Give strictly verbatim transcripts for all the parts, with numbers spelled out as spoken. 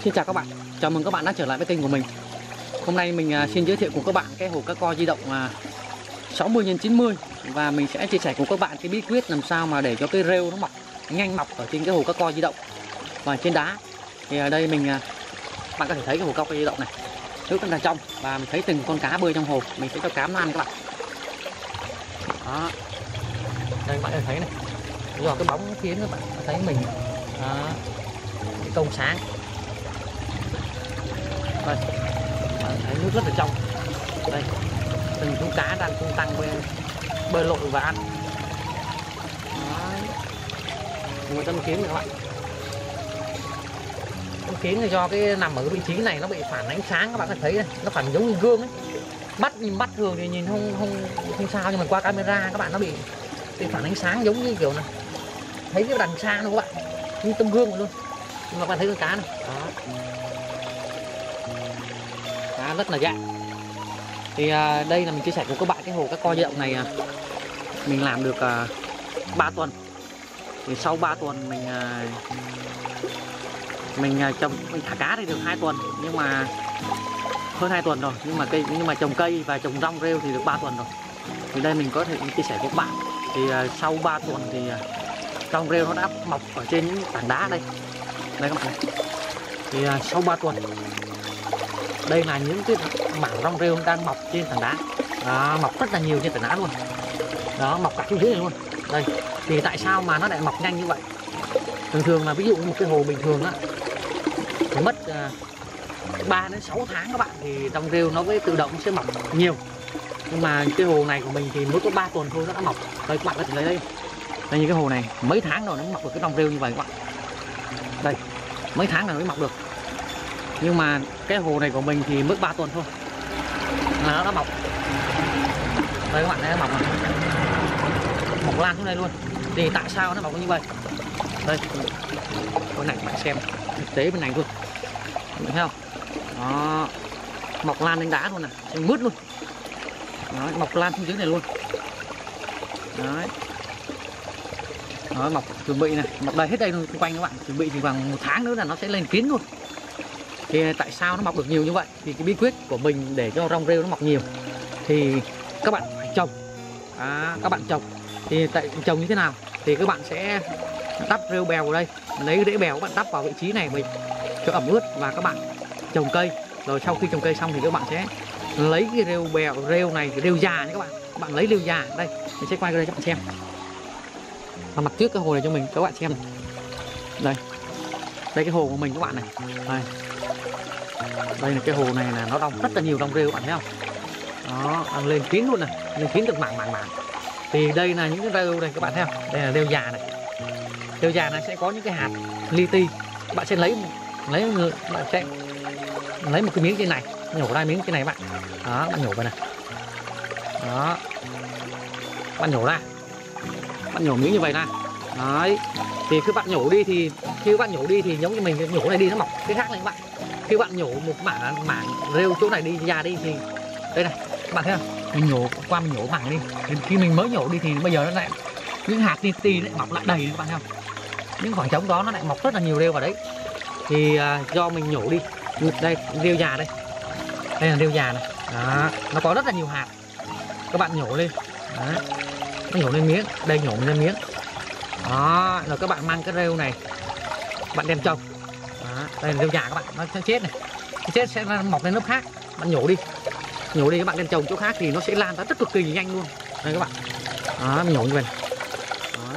Xin chào các bạn, chào mừng các bạn đã trở lại với kênh của mình. Hôm nay mình xin giới thiệu cùng các bạn cái hồ cá co di động sáu mươi nhân chín mươi. Và mình sẽ chia sẻ cùng các bạn cái bí quyết làm sao mà để cho cái rêu nó mọc nhanh mọc ở trên cái hồ cá co di động và trên đá. Thì ở đây mình bạn có thể thấy cái hồ cá co di động này, nước rất là trong và mình thấy từng con cá bơi trong hồ. Mình sẽ cho cá nó ăn các bạn. Đó, đây các bạn có thể thấy này, do cái bóng khiến các bạn thấy mình đó, cái công sáng. Đây, bạn thấy nước rất là trong. Đây, từng chú cá đang tung tăng bơi, bơi lội và ăn. Một tấm kiến này các bạn. Tấm kiến này do cái nằm ở cái vị trí này nó bị phản ánh sáng, các bạn có thấy đây, nó phản giống như gương ấy. Mắt nhìn mắt thường thì nhìn không không không sao, nhưng mà qua camera các bạn nó bị bị phản ánh sáng giống như kiểu này. Thấy cái đằng xa luôn các bạn, như tấm gương luôn. Nhưng mà các bạn thấy con cá này. Đó. Cá rất là dạng. Thì à, đây là mình chia sẻ cùng các bạn cái hồ cá co di động này à, mình làm được à, ba tuần. Thì sau ba tuần mình à, mình à, trồng mình thả cá thì được hai tuần, nhưng mà hơn hai tuần rồi, nhưng mà cây nhưng mà trồng cây và trồng rong rêu thì được ba tuần rồi. Thì đây mình có thể chia sẻ với các bạn. Thì à, sau ba tuần thì à, rong rêu nó đã mọc ở trên những tảng đá đây. Đây các bạn này. Thì à, sau ba tuần đây là những cái mảng rong rêu đang mọc trên tảng đá. Đó, mọc rất là nhiều trên tảng đá luôn. Đó, mọc cả xuống dưới này luôn. Đây, thì tại sao mà nó lại mọc nhanh như vậy? Thường thường là ví dụ một cái hồ bình thường á phải mất uh, ba đến sáu tháng các bạn thì rong rêu nó mới tự động sẽ mọc nhiều. Nhưng mà cái hồ này của mình thì mới có ba tuần thôi nó đã mọc. Đây các bạn có thể lấy đây. Đây, như cái hồ này mấy tháng rồi nó mọc được cái rong rêu như vậy các bạn. Đây, mấy tháng là mới mọc được. Nhưng mà cái hồ này của mình thì mới ba tuần thôi là nó đã mọc. Đây các bạn thấy nó mọc này. Mọc lan xuống đây luôn. Thì tại sao nó mọc như vậy? Đây, cái này các bạn xem thực tế bên này luôn, thấy không? Đó, mọc lan lên đá luôn này, mướt luôn. Đó, mọc lan xuống dưới này luôn. Đấy. Đó, mọc chuẩn bị này, mọc đây hết đây luôn xung quanh các bạn. Chuẩn bị thì bằng một tháng nữa là nó sẽ lên kín luôn. Thì tại sao nó mọc được nhiều như vậy? Thì cái bí quyết của mình để cho rong rêu nó mọc nhiều thì các bạn phải trồng. À, các bạn trồng thì tại trồng như thế nào? Thì các bạn sẽ đắp rêu bèo vào đây, lấy rễ bèo các bạn đắp vào vị trí này mình cho ẩm ướt, và các bạn trồng cây. Rồi sau khi trồng cây xong thì các bạn sẽ lấy cái rêu bèo, rêu này, rêu già nha các bạn. Các bạn lấy rêu già đây, mình sẽ quay ra đây cho các bạn xem. Và mặt trước cái hồ này cho mình các bạn xem này. Đây, đây cái hồ của mình các bạn này. Đây, đây là cái hồ này là nó đong rất là nhiều rong rêu các bạn thấy không? Đó, đang lên kín luôn này, lên kín được mảng mảng mảng. Thì đây là những cái rêu này các bạn thấy không? Đây là rêu già này. Rêu già này sẽ có những cái hạt li ti. Các bạn sẽ lấy lấy người bạn sẽ lấy một cái miếng trên này, nhổ ra miếng trên này bạn. Đó, bạn nhổ vào này. Đó. Bạn nhổ ra. Bạn nhổ miếng như vậy ra. Đấy. Thì khi bạn nhổ đi thì khi bạn nhổ đi thì giống như mình nhổ này đi nó mọc cái khác này các bạn. Khi bạn nhổ một mảng mảng rêu chỗ này đi già đi thì đây này, các bạn thấy không? Mình nhổ qua mình nhổ mảng đi. Thì khi mình mới nhổ đi thì bây giờ nó lại những hạt li ti lại mọc lại đầy các bạn thấy không? Những khoảng trống đó nó lại mọc rất là nhiều rêu vào đấy. Thì uh, do mình nhổ đi. Đây, rêu già đây. Đây là rêu già này. Đó, nó có rất là nhiều hạt. Các bạn nhổ lên. Đó. Nó nhổ lên miếng, đây nhổ lên miếng. Đó, rồi các bạn mang cái rêu này bạn đem trồng. Đó, đây là rêu già các bạn, nó sẽ chết này. Nó chết sẽ mọc lên lớp khác. Bạn nhổ đi. Nhổ đi các bạn đem trồng chỗ khác thì nó sẽ lan ra rất cực kỳ nhanh luôn. Đây các bạn. Đó, mình nhổ như vậy. Đó.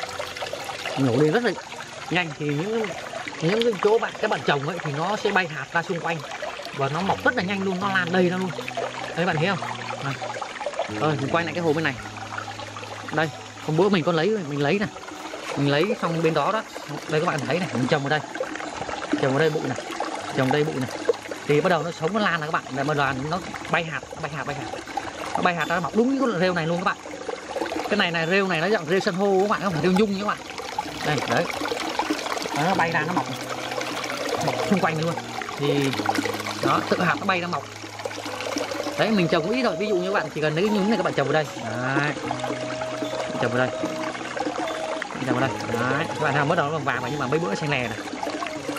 Nhổ đi rất là nhanh thì những những cái chỗ bạn các bạn trồng ấy thì nó sẽ bay hạt ra xung quanh và nó mọc rất là nhanh luôn, nó lan đầy ra luôn. Đấy bạn thấy không? Đây. Rồi mình quay lại cái hồ bên này. Đây, hôm bữa mình có lấy mình lấy này. Mình lấy xong bên đó đó. Đây các bạn thấy này, mình trồng ở đây. Trồng ở đây bụi này. Trồng đây bụi này. Thì bắt đầu nó sống nó lan ra các bạn, để mà đoàn nó bay hạt, bay hạt, bay hạt. Nó bay hạt ra mọc đúng cái rêu này luôn các bạn. Cái này này rêu này nó dạng rêu san hô các bạn, không phải rêu nhung các bạn. Đây, đấy. Đó, nó bay ra nó mọc. Mọc xung quanh luôn. Thì đó, tự hạt nó bay ra mọc. Đấy, mình trồng ít rồi, ví dụ như các bạn chỉ cần lấy cái nhúng này các bạn trồng vào đây. Đấy. Trồng vào đây. Trồng vào đây. Đấy, các bạn thấy mất đầu nó vàng vàng nhưng mà mấy bữa xanh lè này.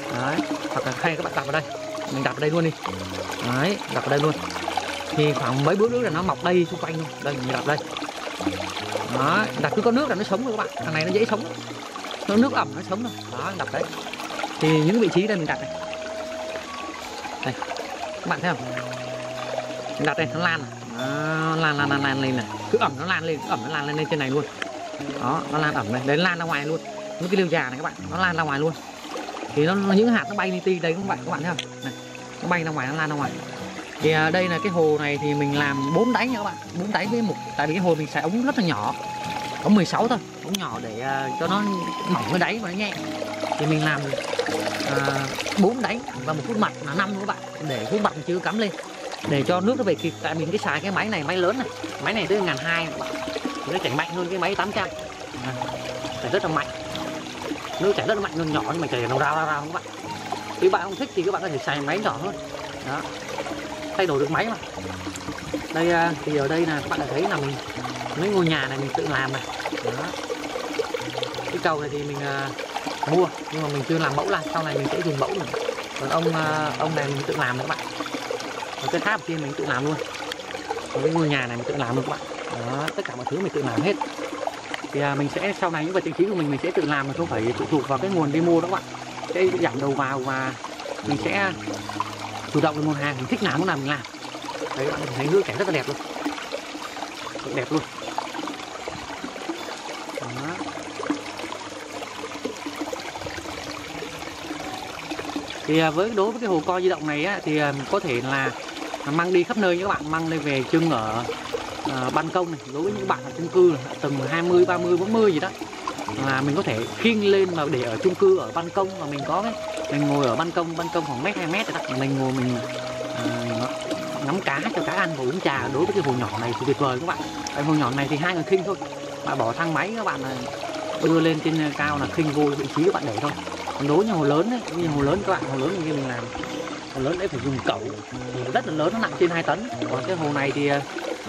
Đấy, hoặc là hay các bạn đặt vào đây, mình đặt vào đây luôn đi. Đấy, đặt vào đây luôn. Thì khoảng mấy bước nữa là nó mọc đây xung quanh luôn. Đây mình đặt đây. Đó, đặt cứ có nước là nó sống rồi các bạn. Thằng này nó dễ sống. Nó nước ẩm nó sống rồi. Đó, đặt đấy. Thì những vị trí đây mình đặt này. Đây. Các bạn thấy không? Mình đặt đây nó lan này. Đó, lan lan lan lan lên này. Cứ ẩm nó lan lên, cứ ẩm nó lan lên, lên trên này luôn. Đó, nó lan ẩm này, đấy lan ra ngoài luôn. Những cái liêu già này các bạn, nó lan ra ngoài luôn. Thì nó, nó những hạt nó bay li ti đây các bạn, các bạn thấy không? Này, nó bay ra ngoài, nó lan ra ngoài. Thì à, đây là cái hồ này thì mình làm bốn đáy nha các bạn, bốn đáy với một, tại vì cái hồ mình xài ống rất là nhỏ, ống mười sáu thôi, ống nhỏ để à, cho nó mỏng cái đáy và nó nhẹ. Thì mình làm bốn à, đáy và một phút mặt là năm các bạn, để phút mặt chưa cắm lên, để cho nước nó về kịp. Tại mình cái xài cái máy này, máy lớn này, máy này tới ngàn hai, nó chảy mạnh hơn cái máy tám trăm, à, chảy rất là mạnh, nước chảy rất là mạnh hơn, nhỏ nhưng mà chảy nó rao rao rao các bạn. Nếu bạn không thích thì các bạn có thể xài máy nhỏ hơn. Đó, thay đổi được máy mà. Đây thì ở đây là các bạn đã thấy là mình mấy ngôi nhà này mình tự làm này. Đó. Cái cầu này thì mình uh, mua nhưng mà mình chưa làm mẫu ra, sau này mình sẽ dùng mẫu này. Còn ông uh, ông này mình tự làm đấy các bạn. Còn cái tháp kia mình tự làm luôn. Còn cái ngôi nhà này mình tự làm luôn các bạn. Đó, tất cả mọi thứ mình tự làm hết. Thì uh, mình sẽ sau này những vật trang trí của mình mình sẽ tự làm, mà không phải phụ thuộc vào cái nguồn đi mua đó các bạn. Sẽ giảm đầu vào và mình sẽ chủ động được nguồn hàng, mình thích làm muốn làm mình làm. Đấy các bạn thấy nước chảy rất là đẹp luôn, rất đẹp luôn. Đó. Thì với đối với cái hồ co di động này á, thì có thể là mang đi khắp nơi các bạn, mang đi về trưng ở uh, ban công này. Đối với những bạn ở chung cư này, tầng hai mươi, ba mươi, bốn mươi gì đó, là mình có thể khiêng lên mà để ở chung cư ở ban công, mà mình có cái mình ngồi ở ban công, ban công khoảng mét hai mét rồi đó, mình ngồi mình uh, ngắm cá cho cá ăn và uống trà. Đối với cái hồ nhỏ này thì tuyệt vời các bạn. Cái hồ nhỏ này thì hai người khinh thôi, bạn bỏ thang máy các bạn là đưa lên trên cao là khinh vô vị trí các bạn để thôi. Còn đối với hồ lớn ấy, như hồ lớn các bạn, hồ lớn như mình làm, hồ lớn đấy phải dùng cẩu thì rất là lớn, nó nặng trên hai tấn. Còn cái hồ này thì uh,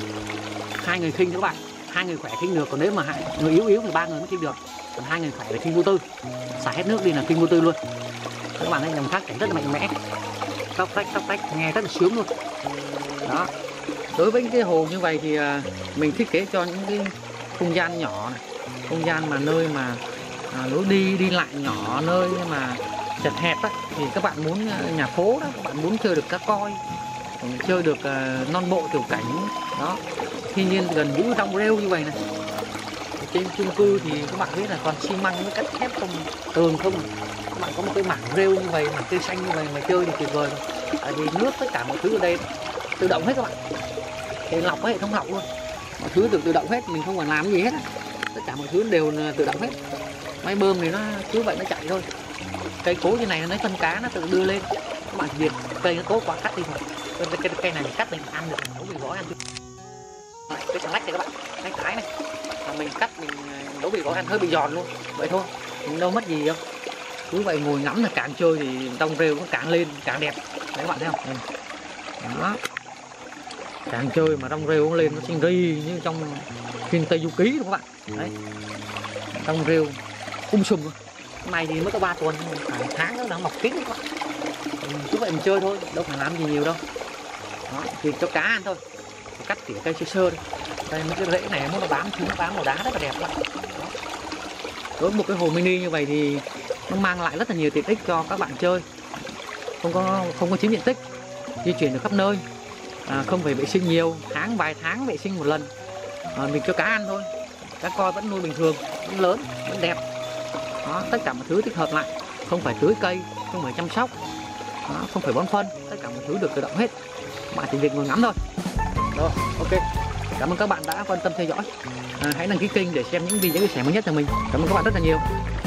hai người khinh các bạn, hai người khỏe khinh được. Còn nếu mà hai người yếu yếu thì ba người mới khinh được, còn hai người khỏe để khinh vô tư, xả hết nước đi là khinh vô tư luôn. Các bạn thấy dòng thác chảy rất là mạnh mẽ, tóc tách tóc tách nghe rất là sướng luôn. Đó, đối với cái hồ như vậy thì uh, mình thiết kế cho những cái không gian nhỏ này, không gian mà nơi mà à, lối đi đi lại nhỏ, nơi mà chật hẹp á, thì các bạn muốn uh, nhà phố đó, các bạn muốn chơi được cá coi, chơi được uh, non bộ tiểu cảnh đó, thiên nhiên gần gũi trong rêu như vậy này. Trên chung cư thì các bạn biết là còn xi măng với cắt thép không, tường không, các bạn có một cái mảng rêu như vậy, mảng cây xanh như vậy mà chơi thì tuyệt vời. Tại vì nước tất cả mọi thứ ở đây tự động hết các bạn, thì lọc hệ thống lọc luôn, mọi thứ tự tự động hết, mình không cần làm gì hết, tất cả mọi thứ đều tự động hết. Máy bơm thì nó cứ vậy nó chạy thôi. Cây cối như này nó lấy phân cá nó tự đưa lên, các bạn việc cây nó tốt quá cắt đi thôi. Cây, cây, cây này mình cắt mình ăn được, nấu mì gói ăn được. Cái xà lách này các bạn, lách thái này mình cắt mình nấu mì gói ăn hơi bị giòn luôn, vậy thôi, mình đâu mất gì đâu. Cứ vậy ngồi ngắm là càng chơi thì tông rêu nó càng lên càng đẹp. Đấy các bạn thấy không? Đó, càng chơi mà rong rêu nó lên nó xinh ri như trong phim Tây Du Ký đúng không các bạn? Đấy, rong rêu um sùm luôn. Cái này thì mới có ba tuần, phải một tháng nữa nó mọc kín các bạn. Cứ vậy mình chơi thôi, đâu phải làm gì nhiều đâu. Đó, thì cho cá ăn thôi, cắt tỉa cây sơ sơ đi. Đây mấy cái rễ này muốn nó bám trứng, bám màu đá rất là đẹp các bạn. Đó. Đối với một cái hồ mini như vậy thì nó mang lại rất là nhiều tiện ích cho các bạn chơi, không có không có chiếm diện tích, di chuyển được khắp nơi, à, không phải vệ sinh nhiều, tháng vài tháng vệ sinh một lần, à, mình cho cá ăn thôi, cá coi vẫn nuôi bình thường, vẫn lớn, vẫn đẹp. Đó, tất cả mọi thứ tích hợp lại, không phải tưới cây, không phải chăm sóc, đó, không phải bón phân, tất cả mọi thứ được tự động hết, bạn chỉ việc ngồi ngắm thôi. Rồi, ok, cảm ơn các bạn đã quan tâm theo dõi, à, hãy đăng ký kênh để xem những video chia sẻ mới nhất từ mình. Cảm ơn các bạn rất là nhiều.